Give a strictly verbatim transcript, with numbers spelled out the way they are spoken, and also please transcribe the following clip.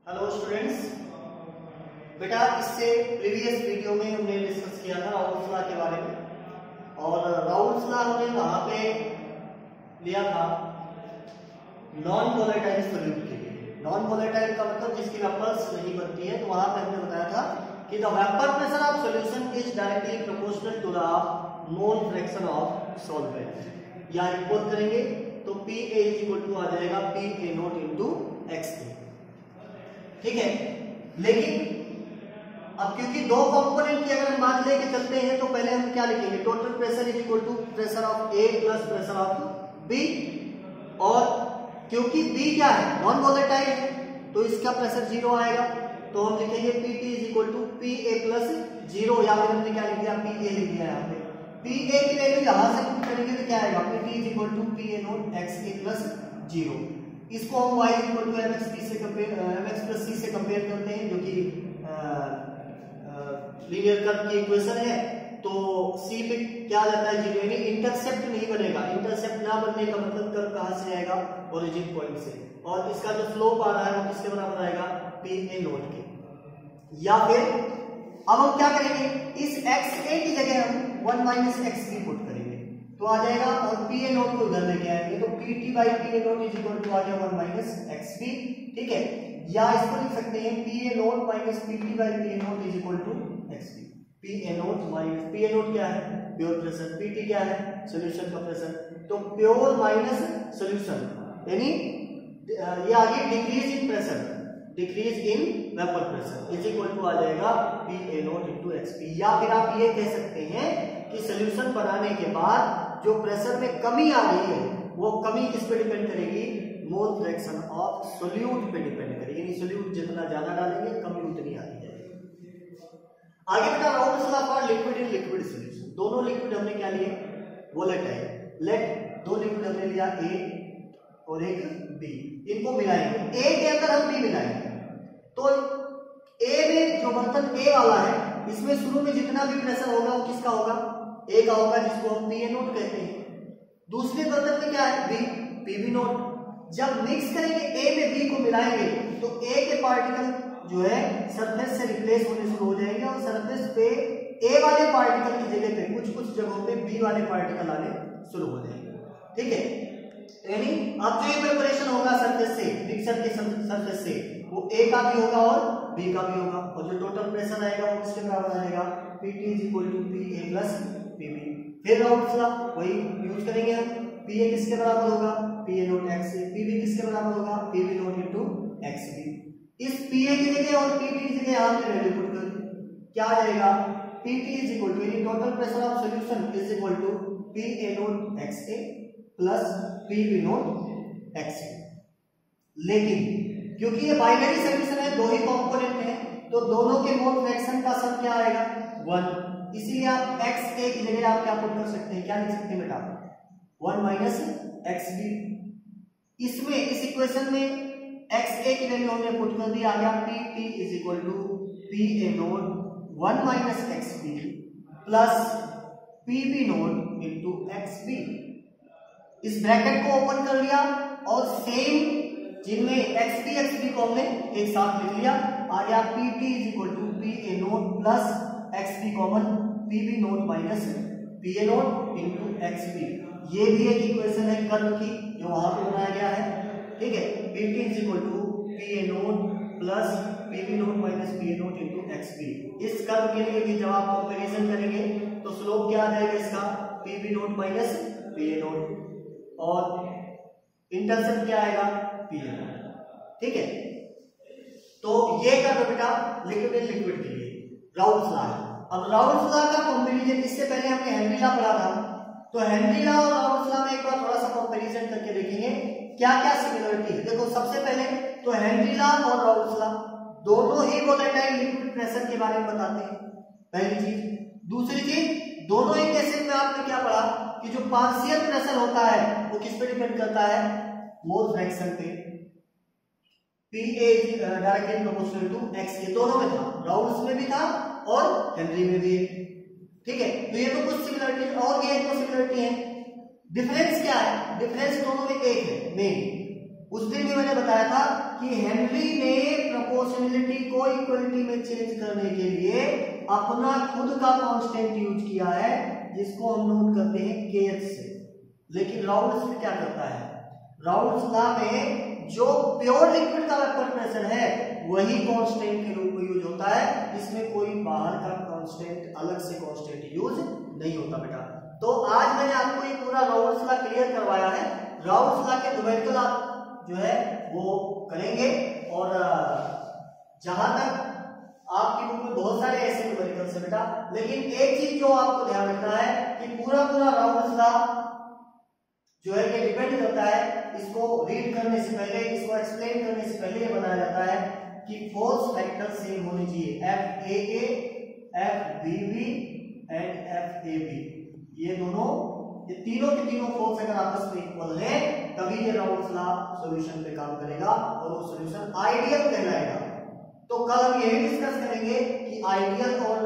Hello students, बेटा इससे previous video में हमने डिस्कस किया था राउल्ट्स लॉ के बारे में। और राउल्ट्स लॉ हमने वहां पे लिया था नॉन वोलेटाइल सॉल्यूट के लिए। नॉन वोलेटाइल का मतलब जिसकी वेपर्स नहीं बनती है, तो वहां पे हमने बताया था कि the vapour pressure of solution is directly proportional to the mole fraction of solvent. या इक्वल करेंगे तो P A is equal to आ जाएगा P A naught into x A. ठीक है, लेकिन अब क्योंकि दो कंपोनेंट की अगर हम बात लेके चलते हैं तो पहले हम क्या लिखेंगे, total pressure is equal to pressure of A plus pressure of B. और क्योंकि बी क्या है, नॉन वोलेटाइल है, तो इसका प्रेशर जीरो आएगा, तो हम लिखेंगे P T is equal to P A plus zero. या फिर हमने क्या लिख दिया, पी ए लिख दिया यहाँ पे। पी ए की वैल्यू यहां से पुट करेंगे तो क्या आएगा, P T is equal to P A naught x A plus zero. इसको हम y equal to M x P से compare M x plus C से कंपेयर करते हैं, जो कि लीनियर कर्व की इक्वेशन है। तो c पे क्या आ जाता है, जीरो, यानी इंटरसेप्ट नहीं बनेगा। इंटरसेप्ट ना बनने का मतलब कर्व कहां से आएगा, ओरिजिन पॉइंट से। और इसका जो स्लोप आ रहा है वो किसके बराबर आएगा, पी ए नोट के। या फिर अब हम क्या करेंगे, इस एक्स ए की जगह हम one minus x B put करेंगे तो आ जाएगा, और पी ए नोट को इधर लेके आएंगे तो P T by P A naught is equal to आ गया वन माइनस एक्स बी। ठीक है, या इसको लिख सकते हैं P A naught minus P T by P A naught is equal to x B. P A naught minus P A naught क्या है, प्योर प्रेशर, पी टी क्या है, सॉल्यूशन का प्रेशर। तो प्योर माइनस सॉल्यूशन, यानी ये आ गई decrease in pressure, decrease in vapour pressure is equal to आ जाएगा P A naught into x B. या फिर आप ये कह सकते हैं कि सॉल्यूशन बनाने के बाद जो प्रेशर में कमी आ रही है वो कमी किस पे डिपेंड करेगी, मोल फ्रैक्शन ऑफ सोल्यूट पे डिपेंड करेगी। यानी सोल्यूट जितना ज्यादा डालेंगे कमी उतनी आ रही है। आगे बेटा Raoult's law for liquid in liquid solution. दोनों लिक्विड हमने क्या लिए, वोलेटाइल। लेट दो लिक्विड हमने लिया ए और एक बी, इनको मिलाएंगे। ए के अंदर हम बी मिलाएंगे तो ए में जो बर्तन ए वाला है इसमें शुरू में जितना भी प्रेशर होगा वो किसका होगा, ए का होगा, जिसको हम पी ए नोट कहते हैं। दूसरे बर्तन में क्या है, बी, पी बी नोट। जब मिक्स करेंगे ए में बी को मिलाएंगे तो ए के पार्टिकल जो है सरफेस से रिप्लेस होने शुरू हो जाएंगे और सरफेस पे ए वाले पार्टिकल की जगह पे कुछ कुछ जगहों पे बी वाले पार्टिकल आने शुरू हो जाएंगे। ठीक है, यानी अब जो इवेपोरेशन होगा सरफेस से, मिक्सर के सरफेस से, वो ए का भी होगा और बी का भी होगा। और जो टोटल प्रेशर आएगा वो किसके बराबर आएगा, P T is equal to P A plus P B. फिर राउल्ट्स लॉ वही यूज करेंगे हम। पी ए किसके बराबर होगा, P A naught x A. P B किसके बराबर होगा, P B naught into x B. इस पी ए की जगह और पी बी की जगह हमने वैल्यू पुट कर दी, क्या आ जाएगा, P T is equal to यानी total pressure of solution is equal to P A naught x A plus P B naught x A. लेकिन क्योंकि ये बाइनरी सॉल्यूशन है, दो ही कंपोनेंट है, तो दोनों के मोल फ्रैक्शन का सम क्या आएगा, वन। इसीलिए आप एक्स ए की जगह आप क्या पुट कर सकते हैं, क्या लिख सकते हैं बेटा, वन माइनस एक्स बी। इसमें इस इक्वेशन में एक्स ए की वैल्यू हमने पुट कर दी, आ गया P T is equal to P A naught one minus x B plus P B naught into x B. इस ब्रैकेट को ओपन कर लिया और सेम जिनमें एक्स बी एक्स बी को हमने एक साथ लिख लिया, आ गया P T is equal to P A naught plus x B common P B naught minus P A naught into x B. ये भी एक इक्वेशन है कर्व की जो वहां पे बनाया गया है। ठीक है, P T is equal to P A naught plus P B naught minus P A naught into x B. इस कर्व के लिए भी जब आप कंपैरिजन करेंगे तो स्लोप क्या आ जाएगा इसका, P B naught minus P A naught, और इंटरसेप्ट क्या आएगा, पी ए नोट। ठीक है, तो ये कर्व बेटा लिक्विड इन लिक्विड के लिए राउल्ट्स लॉ है। अब राउल्ट्स लॉ का कंपैरिजन, इससे पहले हमने हेनरी लॉ पढ़ा था, तो हेनरी लॉ और राउल्ट्स लॉ में एक बार थोड़ा सा कंपैरिजन करके देखेंगे क्या क्या सिमिलरिटी है। देखो सबसे पहले तो हेनरी लॉ और राउल्ट्स लॉ दोनों ही वोलेटाइल लिक्विड प्रेशर के बारे में बताते हैं, पहली चीज। दूसरी चीज, दोनों ही केसेस में आपने क्या पढ़ा कि जो पार्शियल प्रेशर होता है वो किस पे डिपेंड करता है, मोल फ्रैक्शन पे। P A directly proportional to x A, दोनों में था, राउल्ट्स में भी था और हेनरी में भी है। ठीक है, तो ये तो कुछ सिमिलरिटी और ये तो सिमिलरिटी है। डिफरेंस क्या है, डिफरेंस दोनों में एक है मेन। उस दिन भी मैंने बताया था कि हेनरी ने प्रपोज प्रोपोर्शनलिटी को इक्वलिटी में चेंज करने के लिए अपना खुद का कांस्टेंट यूज किया है, जिसको हम नोट करते हैं केएच से। लेकिन राउल्ट्स में क्या करता है, राउल्ट्स लॉ में जो प्योर लिक्विड का वेपर प्रेशर है वही कांस्टेंट के रूप में यूज होता है, इसमें कोई बाहर का कांस्टेंट अलग से कांस्टेंट यूज नहीं होता बेटा। तो आज मैंने आपको ये पूरा राउल्ट्स लॉ क्लियर करवाया है। राउल्ट्स लॉ के न्यूमेरिकल आप जो है वो करेंगे, और जहां तक आपकी बुक में बहुत सारे ऐसे न्यूमेरिकल्स है बेटा, लेकिन एक चीज जो आपको ध्यान रखना है कि पूरा पूरा राउल्ट्स लॉ जो है ये डिपेंड करता है, इसको रीड करने से पहले, इसको एक्सप्लेन करने से पहले ये बनाया जाता है कि फोर्स फैक्टर सेम होने चाहिए, F A A, F B B and F A B, ये दोनों, ये तीनों के तीनों फोर्स अगर आपस में इक्वल है तभी ये राउल्ट्स लॉ सॉल्यूशन पे काम करेगा और वो सॉल्यूशन आइडियल कहलाएगा। तो कल हम यही डिस्कस करेंगे कि आइडियल और